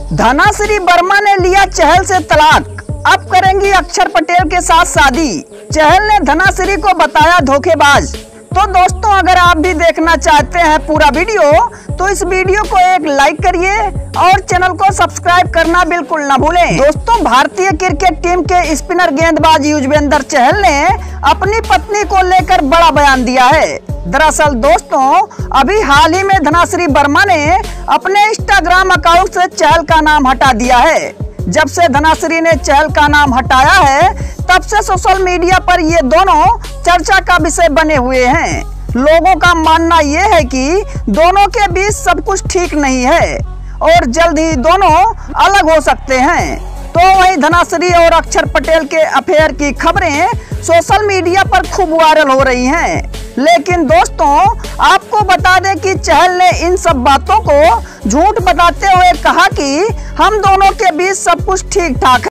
धनाश्री वर्मा ने लिया चहल से तलाक, अब करेंगी अक्षर पटेल के साथ शादी। चहल ने धनाश्री को बताया धोखेबाज। तो दोस्तों, अगर आप भी देखना चाहते हैं पूरा वीडियो तो इस वीडियो को एक लाइक करिए और चैनल को सब्सक्राइब करना बिल्कुल न भूलें। दोस्तों, भारतीय क्रिकेट टीम के स्पिनर गेंदबाज युजवेंद्र चहल ने अपनी पत्नी को लेकर बड़ा बयान दिया है। दरअसल दोस्तों, अभी हाल ही में धनाश्री वर्मा ने अपने इंस्टाग्राम अकाउंट से चहल का नाम हटा दिया है। जब से धनाश्री ने चहल का नाम हटाया है तब से सोशल मीडिया पर ये दोनों चर्चा का विषय बने हुए हैं। लोगों का मानना ये है कि दोनों के बीच सब कुछ ठीक नहीं है और जल्द ही दोनों अलग हो सकते हैं। तो वहीं धनाश्री और अक्षर पटेल के अफेयर की खबरें सोशल मीडिया पर खूब वायरल हो रही हैं। लेकिन दोस्तों, आपको बता दें कि चहल ने इन सब बातों को झूठ बताते हुए कहा कि हम दोनों के बीच सब कुछ ठीक ठाक है।